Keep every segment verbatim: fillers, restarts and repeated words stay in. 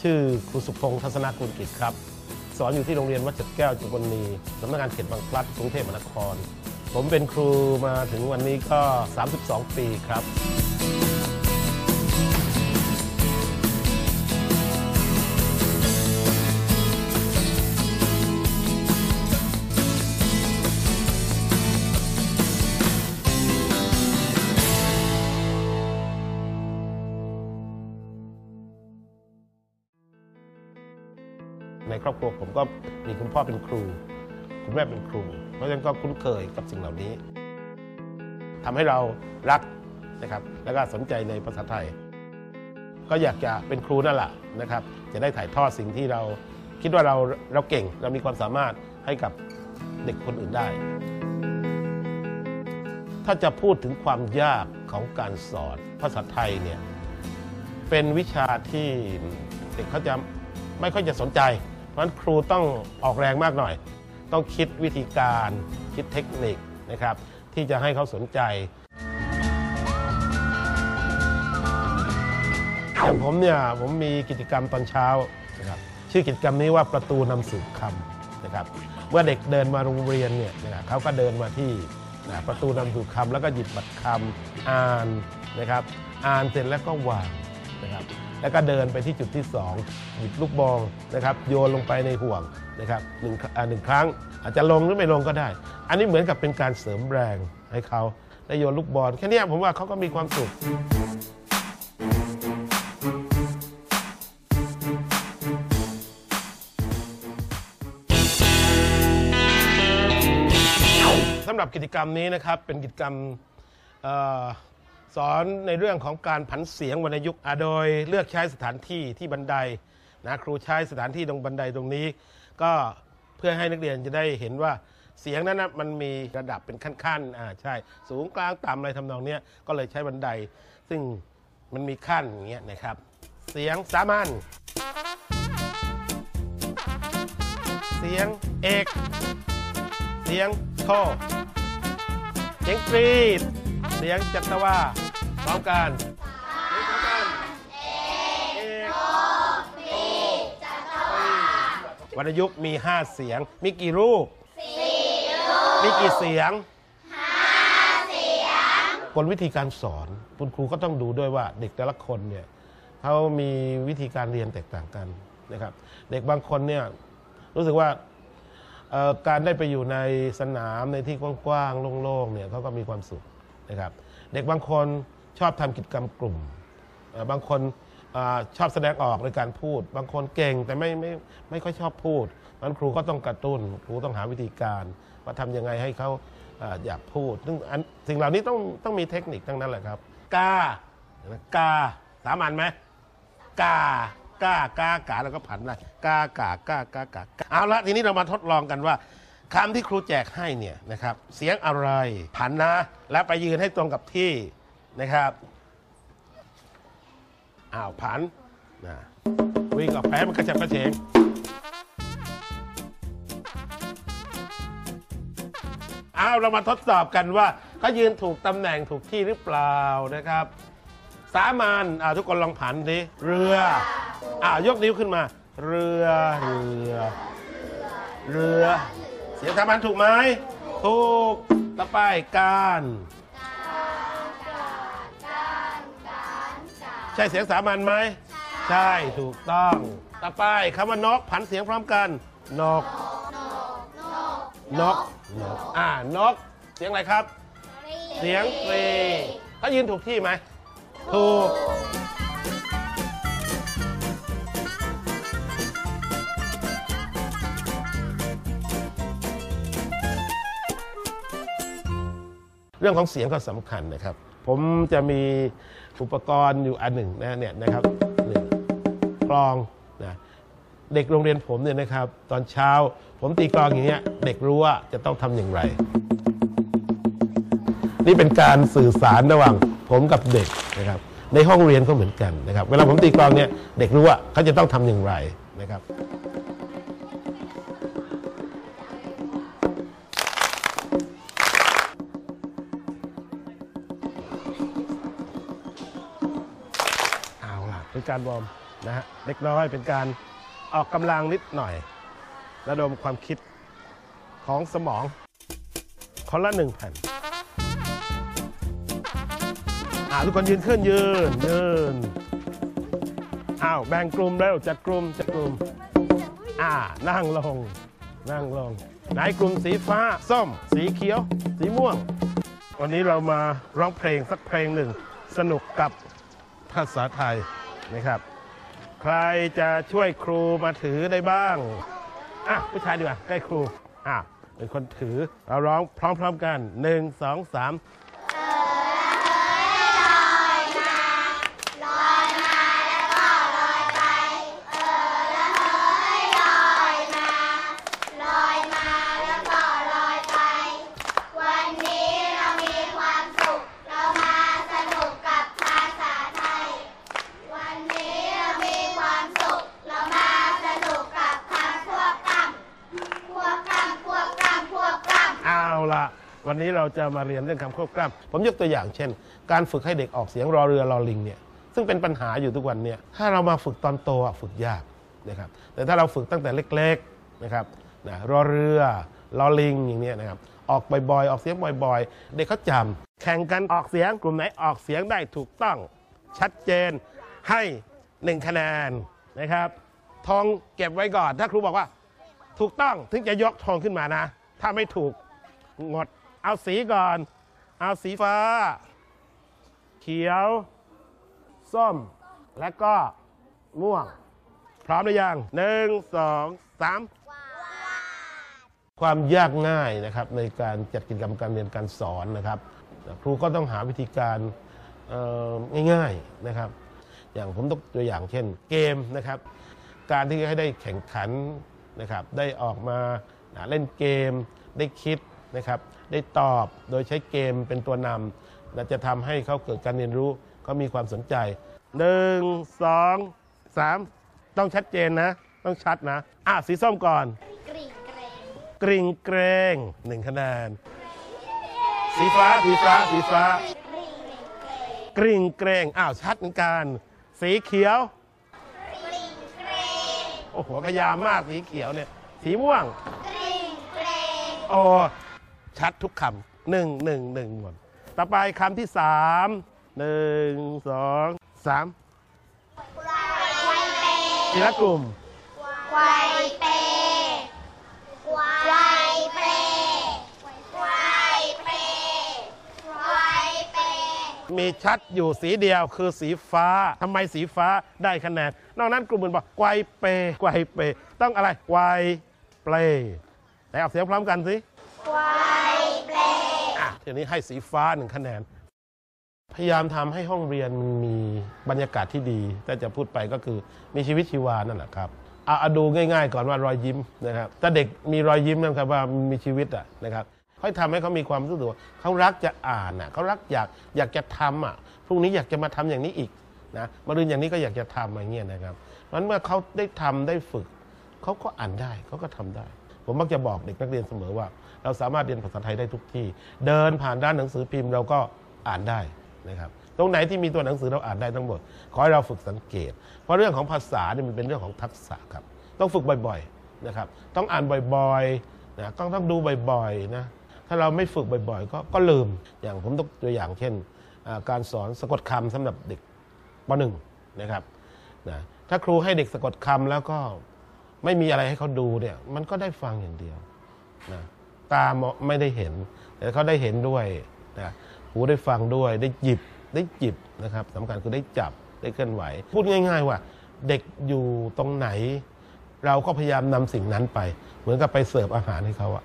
ชื่อครูสุพงษ์ทัศนกุลกิจครับสอนอยู่ที่โรงเรียนวัดจัดแก้วจุฬาณีสำนักงานเขตบางพลัดกรุงเทพมหานครผมเป็นครูมาถึงวันนี้ก็สามสิบสองปีครับในครอบครัวผมก็มีคุณพ่อเป็นครูคุณแม่เป็นครูเพราะฉะนั้นก็คุ้นเคยกับสิ่งเหล่านี้ทำให้เรารักนะครับแล้วก็สนใจในภาษาไทยก็อยากจะเป็นครูนั่นแหละนะครับจะได้ถ่ายทอดสิ่งที่เราคิดว่าเราเราเก่งเรามีความสามารถให้กับเด็กคนอื่นได้ถ้าจะพูดถึงความยากของการสอนภาษาไทยเนี่ยเป็นวิชาที่เด็กเขาจะไม่ค่อยจะสนใจเพราะฉะนั้นครูต้องออกแรงมากหน่อยต้องคิดวิธีการคิดเทคนิคนะครับที่จะให้เขาสนใจอย่างผมเนี่ยผมมีกิจกรรมตอนเช้านะครับชื่อกิจกรรมนี้ว่าประตูนำสู่คำนะครับเมื่อเด็กเดินมาโรงเรียนเนี่ยนะครับเขาก็เดินมาที่นะประตูนำสู่คำแล้วก็หยิบบัตรคำอ่านนะครับอ่านเสร็จแล้วก็วางนะครับแล้วก็เดินไปที่จุดที่สองหยิบลูกบอลนะครับโยนลงไปในห่วงนะครับหนึ่งหนึ่งครั้งอาจจะลงหรือไม่ลงก็ได้อันนี้เหมือนกับเป็นการเสริมแรงให้เขาได้โยนลูกบอลแค่นี้ผมว่าเขาก็มีความสุขสำหรับกิจกรรมนี้นะครับเป็นกิจกรรมสอนในเรื่องของการผันเสียงวรรณยุกต์โดยเลือกใช้สถานที่ที่บันไดนะครูใช้สถานที่ตรงบันไดตรงนี้ก็เพื่อให้นักเรียนจะได้เห็นว่าเสียงนั้นนะมันมีระดับเป็นขั้นๆอ่าใช่สูงกลางต่ำอะไรทำนองนี้ก็เลยใช้บันไดซึ่งมันมีขั้นอย่างเงี้ยนะครับเสียงสามัญเสียงเอกเสียงโทเสียงกรีดเสียงจัตวาพร้อมกันวรรณยุกต์มีห้าเสียงมีกี่รูปสี่รูปมีกี่เสียงห้าเสียงกลวิธีการสอนคุณครูก็ต้องดูด้วยว่าเด็กแต่ละคนเนี่ยเขามีวิธีการเรียนแตกต่างกันนะครับเด็กบางคนเนี่ยรู้สึกว่าการได้ไปอยู่ในสนามในที่กว้างๆโล่งๆเนี่ยเขาก็มีความสุขนะครับเด็กบางคนชอบทำกิจกรรมกลุ่มบางคนชอบแสดงออกในการพูดบางคนเก่งแต่ไม่ไม่ไม่ค่อยชอบพูดงั้นครูก็ต้องกระตุ้นครูต้องหาวิธีการว่าทำยังไงให้เขาอยากพูดซึ่งสิ่งเหล่านี้ต้องต้องมีเทคนิคทั้งนั้นแหละครับกากาสามัญไหมกากากากาแล้วก็ผันได้กากากากากาเอาละทีนี้เรามาทดลองกันว่าคำที่ครูแจกให้เนี่ยนะครับเสียงอะไรผันนะแล้วไปยืนให้ตรงกับที่นะครับอ้าวผันนะวิ่งออกไปมันกระฉับกระเฉงอ้าวเรามาทดสอบกันว่าเขายืนถูกตำแหน่งถูกที่หรือเปล่านะครับสามัญอ่าทุกคนลองผันดิเรืออ่ายกนิ้วขึ้นมาเรือเรือเรือเสียงสามัญถูกไหมถูกต่อไปการใช่เสียงสามัญไหมใช่ถูกต้องต่อไปคำว่านกผันเสียงพร้อมกันนกนกนกอ่านกเสียงอะไรครับเสียงตรีเขายืนถูกที่ไหมถูกเรื่องของเสียงก็สำคัญนะครับผมจะมีอุปกรณ์อยู่อันหนึ่งนะเนี่ยนะครับหนึ่งกลองนะเด็กโรงเรียนผมเนี่ยนะครับตอนเช้าผมตีกลองอย่างเงี้ยเด็กรู้ว่าจะต้องทำอย่างไรนี่เป็นการสื่อสารระหว่างผมกับเด็กนะครับในห้องเรียนก็เหมือนกันนะครับเวลาผมตีกลองเนี่ยเด็กรู้ว่าเขาจะต้องทำอย่างไรนะครับเป็นการวอร์มนะฮะเล็กน้อยเป็นการออกกำลังนิดหน่อยระดมความคิดของสมองคนละหนึ่งแผ่นอ่าทุกคนยืนขึ้นยืนยืนอ้าวแบ่งกลุ่มเร็วจัดกลุ่มจัดกลุ่มอ่านั่งลงนั่งลงไหนกลุ่มสีฟ้าส้มสีเขียวสีม่วงวันนี้เรามาร้องเพลงสักเพลงหนึ่งสนุกกับภาษาไทยนะครับใครจะช่วยครูมาถือได้บ้างอ่ะผู้ชายดีกว่าใกล้ครูอ่ะเป็นคนถือเราร้องพร้อมๆกันหนึ่งสองสามวันนี้เราจะมาเรียนเรื่องคำควบกล้ำผมยกตัวอย่างเช่นการฝึกให้เด็กออกเสียงรอเรือรอลิงเนี่ยซึ่งเป็นปัญหาอยู่ทุกวันเนี่ยถ้าเรามาฝึกตอนโตฝึกยากนะครับแต่ถ้าเราฝึกตั้งแต่เล็กๆนะครับนะรอเรือรอลิงอย่างนี้นะครับออกบ่อยๆออกเสียงบ่อยๆเด็กเขาจำแข่งกันออกเสียงกลุ่มไหนออกเสียงได้ถูกต้องชัดเจนให้หนึ่งคะแนนนะครับทองเก็บไว้ก่อนถ้าครูบอกว่าถูกต้องถึงจะยกทองขึ้นมานะถ้าไม่ถูกงดเอาสีก่อนเอาสีฟ้าเขียวส้มและก็ม่วงพร้อมหรือยังหนึ่งสองสามความยากง่ายนะครับในการจัดกิจกรรมการเรียนการสอนนะครับครูก็ต้องหาวิธีการง่ายๆนะครับอย่างผมยกตัวอย่างเช่นเกมนะครับการที่ให้ได้แข่งขันนะครับได้ออกมาเล่นเกมได้คิดนะครับได้ตอบโดยใช้เกมเป็นตัวนำและจะทำให้เขาเกิดการเรียนรู้เขามีความสนใจหนึ่งสองสามต้องชัดเจนนะต้องชัดนะอ่ะสีส้มก่อนกริ่งเกรงกริ่งเกรงหนึ่งคะแนนสีฟ้าสีฟ้าสีฟ้ากริ่งเกรงอ้าวชัดเหมือนกันสีเขียวกริ่งเกรงโอ้โหพยายามมากสีเขียวเนี่ยสีม่วงกริ่งเกรงโอ้ชัดทุกคำหนึ่งหนึ่งหนึ่งหมดต่อไปคำที่สามหนึ่งสองสามทีละกลุ่มไวเปไวเปไวเปไวเปมีชัดอยู่สีเดียวคือสีฟ้าทำไมสีฟ้าได้คะแนนนอกนั้นกลุ่มอื่นบอกไวเปไวเปต้องอะไรไวเปลไหนออกเสียงพร้อมกันสิไวเปลอ่ะทีนี้ให้สีฟ้าหนึ่งคะแนนพยายามทำให้ห้องเรียนมีบรรยากาศที่ดีแต่จะพูดไปก็คือมีชีวิตชีวานั่นแหละครับเอาดูง่ายๆก่อนว่ารอยยิ้มนะครับถ้าเด็กมีรอยยิ้มนะครับว่ามีชีวิตอ่ะนะครับค่อยทำให้เขามีความรู้สึกว่าเขารักจะอ่านอ่ะเขารักอยากอยากจะทำอ่ะพรุ่งนี้อยากจะมาทำอย่างนี้อีกนะมะรืนอย่างนี้ก็อยากจะทำอะไรเงี้ยนะครับมันเมื่อเขาได้ทำได้ฝึกเขาก็อ่านได้เขาก็ทำได้ผมมักจะบอกเด็กนักเรียนเสมอว่าเราสามารถเรียนภาษาไทยได้ทุกที่เดินผ่านด้านหนังสือพิมพ์เราก็อ่านได้นะครับตรงไหนที่มีตัวหนังสือเราอ่านได้ทั้งหมดขอให้เราฝึกสังเกตเพราะเรื่องของภาษาเนี่ยมันเป็นเรื่องของทักษะครับต้องฝึกบ่อยๆนะครับต้องอ่านบ่อยๆนะต้องต้องดูบ่อยๆนะถ้าเราไม่ฝึกบ่อยๆก็ก็ลืมอย่างผมยกตัวอย่างเช่นการสอนสะกดคำสำหรับเด็กป.หนึ่ง นะครับนะถ้าครูให้เด็กสะกดคำแล้วก็ไม่มีอะไรให้เขาดูเนี่ยมันก็ได้ฟังอย่างเดียวนะตาไม่ได้เห็นแต่เขาได้เห็นด้วยนะหูได้ฟังด้วยได้หยิบได้หยิบนะครับสำคัญคือได้จับได้เคลื่อนไหวพูดง่ายๆว่าเด็กอยู่ตรงไหนเราก็พยายามนำสิ่งนั้นไปเหมือนกับไปเสิร์ฟอาหารให้เขาอะ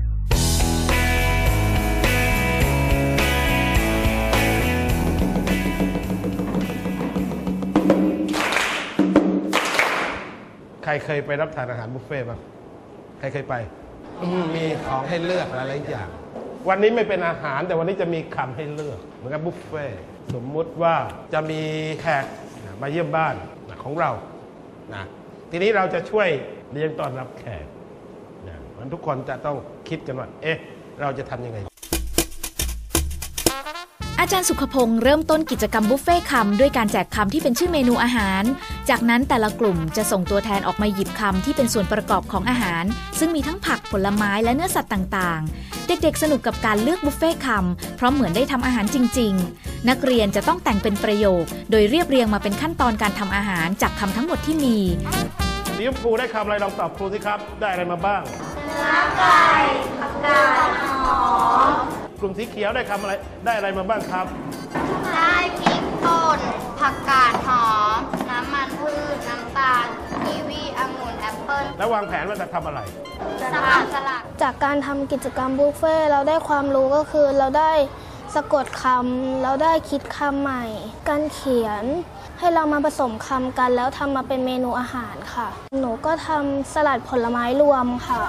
ใครเคยไปรับทานอาหารบุฟเฟ่ต์บ้างใครเคยไปมีของให้เลือกหลายๆอย่างวันนี้ไม่เป็นอาหารแต่วันนี้จะมีคำให้เลือกเหมือนกับบุฟเฟ่ต์สมมุติว่าจะมีแขกมาเยี่ยมบ้านของเรานะทีนี้เราจะช่วยเลี้ยงต้อนรับแขกนะมันทุกคนจะต้องคิดกันว่าเอ๊ะเราจะทำยังไงอาจารย์สุขพงศ์เริ่มต้นกิจกรรมบุฟเฟ่คำด้วยการแจกคำที่เป็นชื่อเมนูอาหารจากนั้นแต่ละกลุ่มจะส่งตัวแทนออกมาหยิบคำที่เป็นส่วนประกอบของอาหารซึ่งมีทั้งผักผลไม้และเนื้อสัตว์ต่างๆเด็กๆสนุกกับการเลือกบุฟเฟ่คำเพราะเหมือนได้ทำอาหารจริงๆนักเรียนจะต้องแต่งเป็นประโยคโดยเรียบเรียงมาเป็นขั้นตอนการทำอาหารจากคำทั้งหมดที่มีสีชมพูได้คำอะไรลองตอบครูสิครับได้อะไรมาบ้างเนื้อไก่ผักกาดหอมกลุ่มสีเขียวได้คำอะไรได้อะไรมาบ้างครับได้พริกป่นผักกาดหอมน้ำมันพืชน้ำตาลกีวีองุ่นแอปเปิ้ลแล้ววางแผนว่าจะทำอะไรสลัดสลัดจากการทำกิจกรรมบุฟเฟ่เราได้ความรู้ก็คือเราได้สะกดคำเราได้คิดคำใหม่การเขียนให้เรามาผสมคำกันแล้วทำมาเป็นเมนูอาหารค่ะหนูก็ทำสลัดผลไม้รวมค่ะ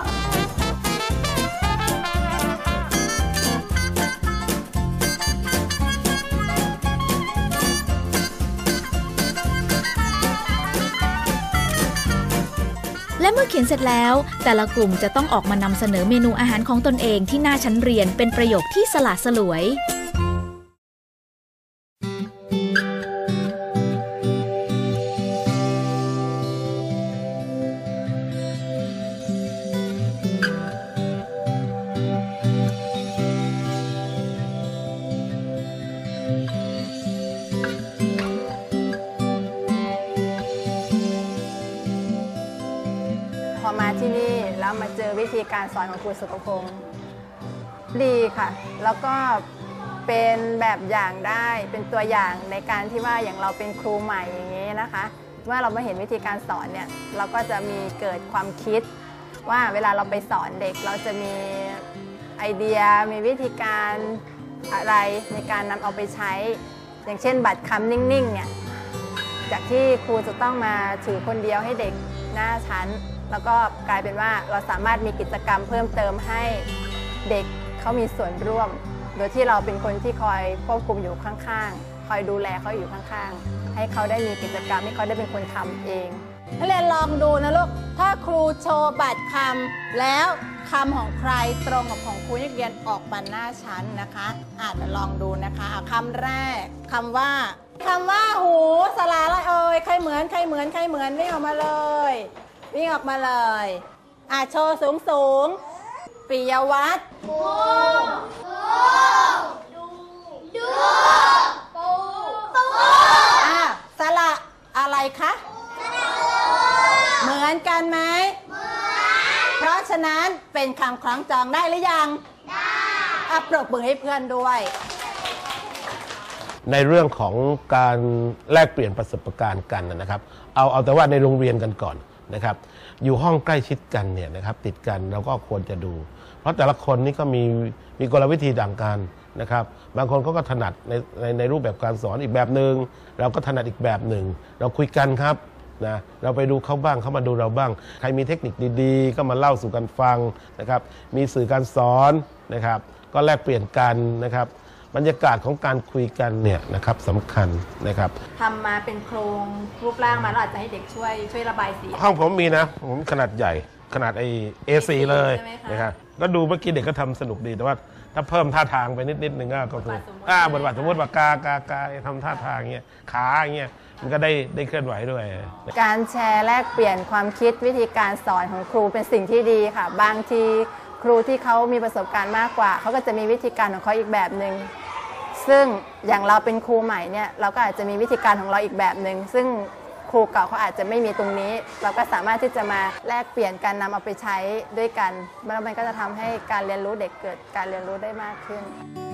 และเมื่อเขียนเสร็จแล้วแต่ละกลุ่มจะต้องออกมานำเสนอเมนูอาหารของตนเองที่หน้าชั้นเรียนเป็นประโยคที่สละสลวยพอมาที่นี่แล้วมาเจอวิธีการสอนของครูสุขพงศ์ดีค่ะแล้วก็เป็นแบบอย่างได้เป็นตัวอย่างในการที่ว่าอย่างเราเป็นครูใหม่อย่างนี้นะคะเมื่อเรามาเห็นวิธีการสอนเนี่ยเราก็จะมีเกิดความคิดว่าเวลาเราไปสอนเด็กเราจะมีไอเดียมีวิธีการอะไรในการนำเอาไปใช้อย่างเช่นบัตรคำนิ่งๆเนี่ยจากที่ครูจะต้องมาถือคนเดียวให้เด็กหน้าชั้นแล้วก็กลายเป็นว่าเราสามารถมีกิจกรรมเพิ่มเติมให้เด็กเขามีส่วนร่วมโดยที่เราเป็นคนที่คอยควบคุมอยู่ข้างๆคอยดูแลเขาอยู่ข้างๆให้เขาได้มีกิจกรรมให้เขาได้เป็นคนทำเองนักเรียนลองดูนะลูกถ้าครูโชว์บัตรคำแล้วคำของใครตรงกับของครูนักเรียนออกมาหน้าชั้นนะคะอาจจะลองดูนะคะเอาคำแรกคำว่าคำว่าหูสลาละเอ่ยใครเหมือนใครเหมือนใครเหมือนวิ่งออกมาเลยวิ่งออกมาเลยอ่ะโชว์สูงสูงปิยวัฒน์ปูดูดูปูปูอ่ะสระอะไรคะเหมือนกันไหมเหมือนเพราะฉะนั้นเป็นคำคล้องจองได้หรือยังได้อ่ะปรบมือให้เพื่อนด้วยในเรื่องของการแลกเปลี่ยนประสบการณ์กันนะครับเอาเอาแต่ว่าในโรงเรียนกันก่อนนะครับอยู่ห้องใกล้ชิดกันเนี่ยนะครับติดกันเราก็ควรจะดูเพราะแต่ละคนนี่ก็มีมีกลวิธีต่างกันนะครับบางคนเขาก็ถนัดในในในรูปแบบการสอนอีกแบบหนึ่งเราก็ถนัดอีกแบบหนึ่งเราคุยกันครับนะเราไปดูเขาบ้างเขามาดูเราบ้างใครมีเทคนิคดีๆก็มาเล่าสู่กันฟังนะครับมีสื่อการสอนนะครับก็แลกเปลี่ยนกันนะครับบรรยากาศของการคุยกันเนี่ยนะครับสำคัญนะครับทำมาเป็นโครงรูปร่างมาเราอาจจะให้เด็กช่วยช่วยระบายสีห้องผมมีนะผมขนาดใหญ่ขนาดไอเอซีเลยนะครับก็ดูเมื่อกี้เด็กก็ทำสนุกดีแต่ว่าถ้าเพิ่มท่าทางไปนิดนิดนึงก็คืออ่าบทบาทสมมติว่ากากากาทำท่าทางเงี้ยขาเงี้ยมันก็ได้ได้เคลื่อนไหวด้วยการแชร์แลกเปลี่ยนความคิดวิธีการสอนของครูเป็นสิ่งที่ดีค่ะบางทีครูที่เขามีประสบการณ์มากกว่าเขาก็จะมีวิธีการของเขาอีกแบบหนึ่งซึ่งอย่างเราเป็นครูใหม่เนี่ยเราก็อาจจะมีวิธีการของเราอีกแบบหนึ่งซึ่งครูเก่าเขาอาจจะไม่มีตรงนี้เราก็สามารถที่จะมาแลกเปลี่ยนกันนำเอาไปใช้ด้วยกันแล้วมันก็จะทำให้การเรียนรู้เด็กเกิดการเรียนรู้ได้มากขึ้น